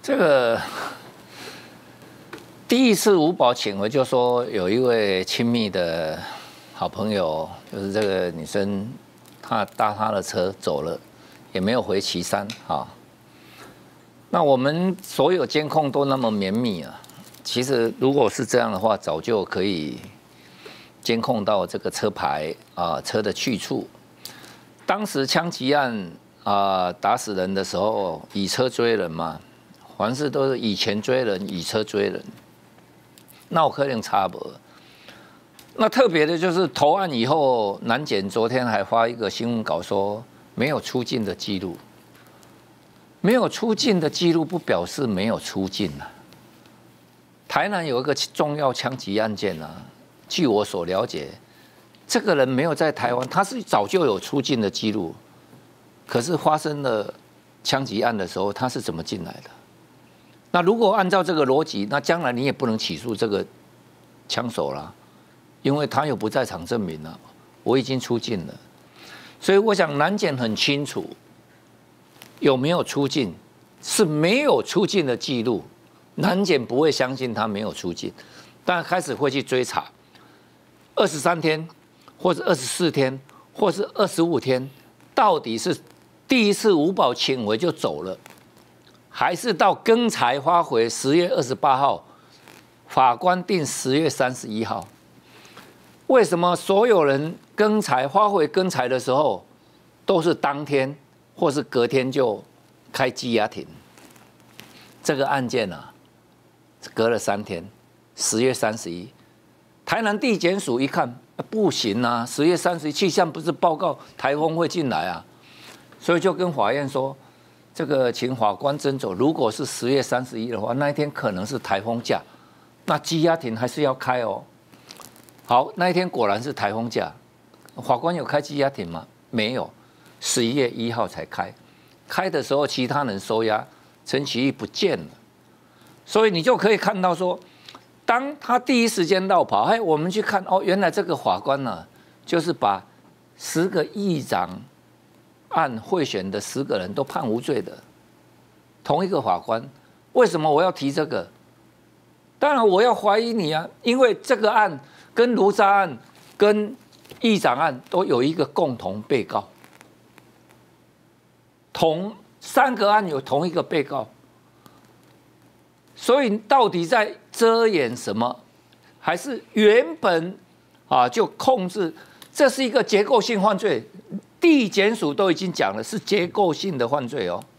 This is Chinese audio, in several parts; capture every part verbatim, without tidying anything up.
这个第一次五保请回，就说有一位亲密的好朋友，就是这个女生，她搭她的车走了，也没有回旗山啊。那我们所有监控都那么绵密啊，其实如果是这样的话，早就可以监控到这个车牌啊、车的去处。当时枪击案啊打死人的时候，以车追人嘛，凡事都是以钱追人，以车追人。那我可能差不多。那特别的就是投案以后，南检昨天还发一个新闻稿说没有出境的记录，没有出境的记录不表示没有出境啊。台南有一个重要枪击案件啊，据我所了解，这个人没有在台湾，他是早就有出境的记录，可是发生了枪击案的时候，他是怎么进来的？那如果按照这个逻辑，那将来你也不能起诉这个枪手啦，因为他有不在场证明了，我已经出境了。所以我想南检很清楚，有没有出境是没有出境的记录，南检不会相信他没有出境，但开始会去追查，二十三天，或者二十四天，或是二十五天，到底是第一次五保请回就走了，还是到更裁发回十月二十八号，法官定十月三十一号？为什么所有人更裁发回更裁的时候，都是当天或是隔天就开羁押庭？这个案件啊，隔了三天，十月三十一，台南地检署一看不行啊，十月三十一气象不是报告台风会进来啊，所以就跟法院说，这个请法官斟酌，如果是十月三十一的话，那一天可能是台风假，那羁押庭还是要开哦。好，那一天果然是台风假，法官有开羁押庭吗？没有，十一月一号才开。开的时候，其他人收押，陈其义不见了，所以你就可以看到说，当他第一时间绕跑，哎，我们去看哦，原来这个法官呢、啊，就是把十个议长案贿选的十个人都判无罪的，同一个法官。为什么我要提这个？当然我要怀疑你啊，因为这个案跟卢渣案、跟议长案都有一个共同被告，同三个案有同一个被告，所以到底在遮掩什么？还是原本啊就控制？这是一个结构性犯罪，地检署都已经讲了是结构性的犯罪哦，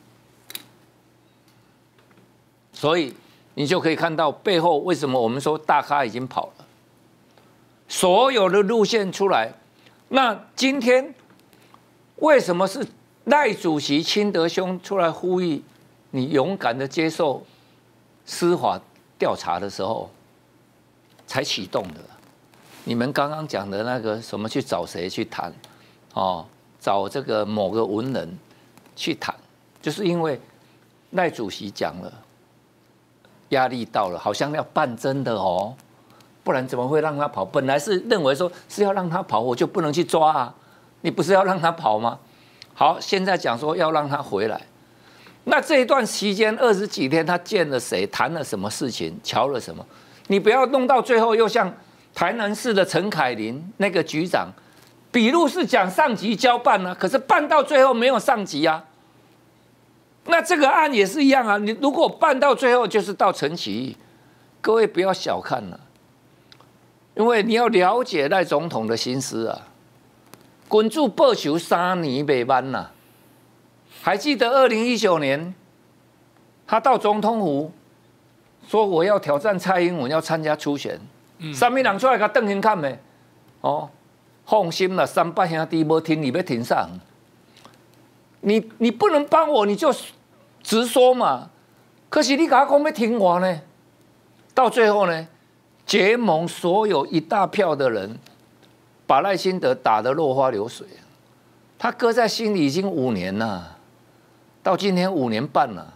所以你就可以看到背后为什么我们说大咖已经跑了，所有的路线出来。那今天为什么是赖主席亲德兄出来呼吁你勇敢的接受司法调查的时候才启动的？你们刚刚讲的那个什么去找谁去谈，哦，找这个某个文人去谈，就是因为赖主席讲了，压力到了，好像要办真的哦，不然怎么会让他跑？本来是认为说是要让他跑，我就不能去抓啊，你不是要让他跑吗？好，现在讲说要让他回来，那这一段期间二十几天，他见了谁，谈了什么事情，瞧了什么？你不要弄到最后又像台南市的陈凯琳那个局长，笔录是讲上级交办啊，可是办到最后没有上级啊。那这个案也是一样啊，你如果办到最后就是到陈其义，各位不要小看了，因为你要了解赖总统的心思啊。滚住报仇三年没完呐！还记得二零一九年，他到总统府说我要挑战蔡英文，要参加初选。什么人出来给他瞪眼看没？哦，放心了，三八兄弟没听你要挺上，你你不能帮我，你就直说嘛。可是你跟他讲要听我呢，到最后呢，结盟所有一大票的人，把赖清德打得落花流水，他搁在心里已经五年了，到今天五年半了，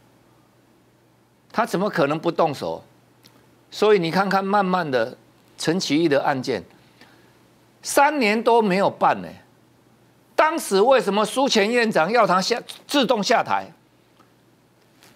他怎么可能不动手？所以你看看，慢慢的陈其义的案件，三年都没有办呢。当时为什么苏前院长要他下自动下台？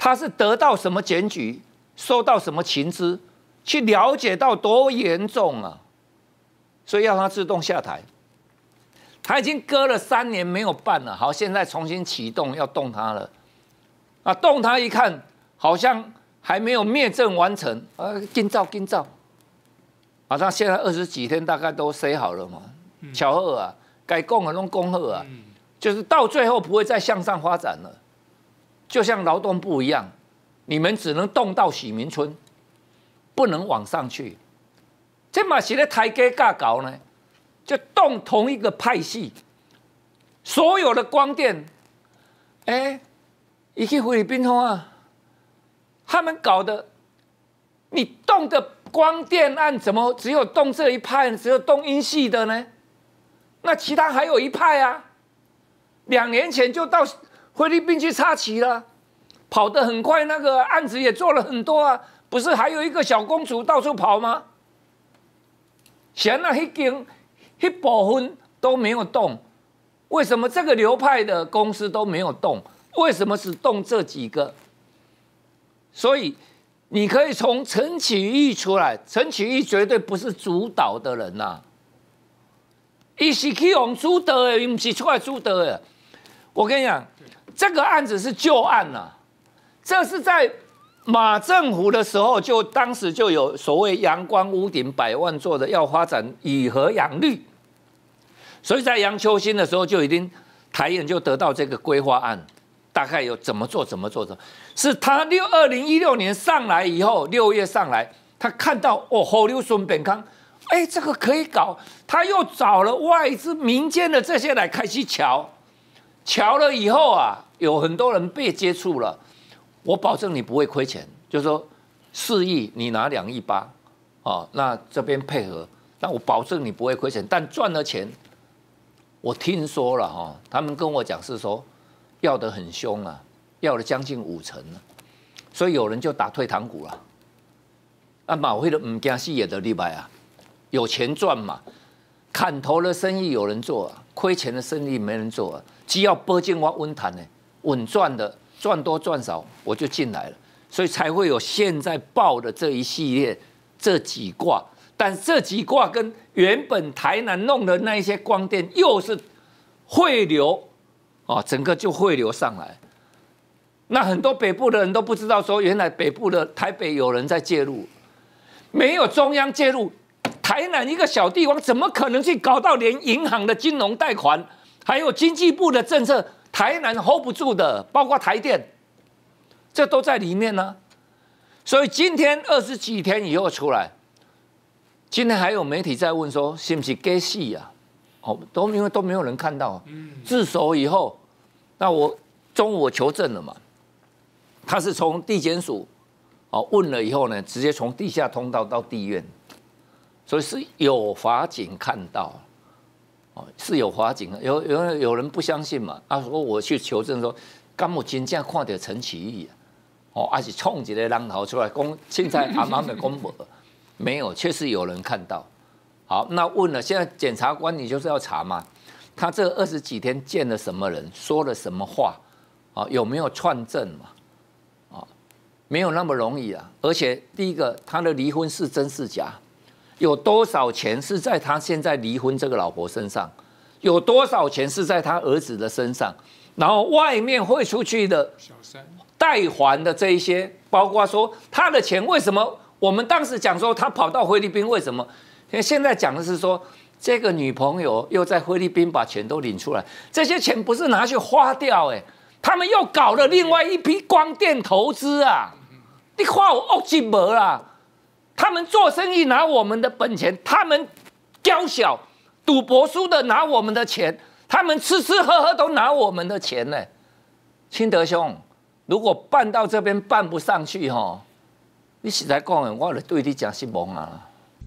他是得到什么检举，收到什么情资，去了解到多严重啊，所以要他自动下台。他已经搁了三年没有办了，好，现在重新启动要动他了，啊，动他一看好像还没有灭证完成，啊，紧照紧照，啊，他现在二十几天大概都塞好了嘛，巧合啊，该供的都供好啊，就是到最后不会再向上发展了，就像劳动部一样，你们只能动到许明村，不能往上去，这嘛是咧抬价架搞呢。就动同一个派系，所有的光电，哎、欸，一去菲律宾啊，他们搞的，你动的光电案怎么只有动这一派，只有动英系的呢？那其他还有一派啊，两年前就到菲律宾去插旗了，跑得很快，那个案子也做了很多啊，不是还有一个小公主到处跑吗？显然，那间。一部分都没有动，为什么这个流派的公司都没有动？为什么只动这几个？所以你可以从陈启义出来，陈启义绝对不是主导的人呐、啊，他是去用主导的，不是出来主导的。我跟你讲，这个案子是旧案呐、啊，这是在马政府的时候就当时就有所谓阳光屋顶百万座的要发展以核养绿。所以在杨秋兴的时候就已经台研就得到这个规划案，大概有怎么做怎么做怎么，是他六二零一六年上来以后，六月上来，他看到哦，侯刘孙本康，哎，这个可以搞，他又找了外资、民间的这些来开始瞧，瞧了以后啊，有很多人被接触了，我保证你不会亏钱，就是说四亿你拿两亿八，哦，那这边配合，那我保证你不会亏钱，但赚了钱。我听说了哈，他们跟我讲是说要得很凶啊，要了将近五成了，所以有人就打退堂鼓了。啊，马会的唔惊死也得厉害啊，有钱赚嘛，砍头的生意有人做啊，亏钱的生意没人做啊。只要保证我稳谈呢，稳赚的，赚多赚少我就进来了，所以才会有现在报的这一系列这几卦。但这几卦跟原本台南弄的那一些光电又是汇流，哦，整个就汇流上来。那很多北部的人都不知道，说原来北部的台北有人在介入，没有中央介入，台南一个小地方怎么可能去搞到连银行的金融贷款，还有经济部的政策，台南 hold 不住的，包括台电，这都在里面呢。所以今天二十几天以后出来。今天还有媒体在问说，是不是假戏啊？哦，都因为都没有人看到。自首以后，那我中午我求证了嘛，他是从地检署哦问了以后呢，直接从地下通道到地院，所以是有法警看到，哦是有法警，有有有人不相信嘛？他说我去求证说，敢有真正看到陈启义啊？哦，还是冲一个人头出来讲，凊彩暗暗的讲无。没有，确实有人看到。好，那问了，现在检察官你就是要查嘛，他这二十几天见了什么人，说了什么话，啊，有没有串证嘛？啊，没有那么容易啊。而且第一个，他的离婚是真是假？有多少钱是在他现在离婚这个老婆身上？有多少钱是在他儿子的身上？然后外面汇出去的贷还的这一些，包括说他的钱为什么？我们当时讲说他跑到菲律宾，为什么？现在讲的是说，这个女朋友又在菲律宾把钱都领出来，这些钱不是拿去花掉，哎，他们又搞了另外一批光电投资啊！你看我恶极没啦！他们做生意拿我们的本钱，他们娇小赌博输的拿我们的钱，他们吃吃喝喝都拿我们的钱呢。清德兄，如果办到这边办不上去哈。你实在讲的，我就对你真失望啊。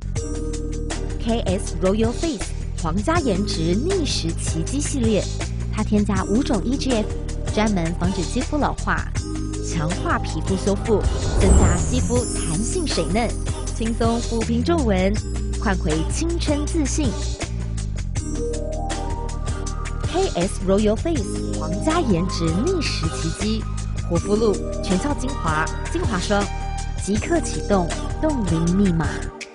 K S Royal Face 皇家颜值逆时奇迹系列，它添加五种 E G F， 专门防止肌肤老化，强化皮肤修复，增加肌肤弹性水嫩，轻松抚平皱纹，焕回青春自信。K S Royal Face 皇家颜值逆时奇迹， 活肤露、全效精华、精华霜，即刻启动冻龄密码。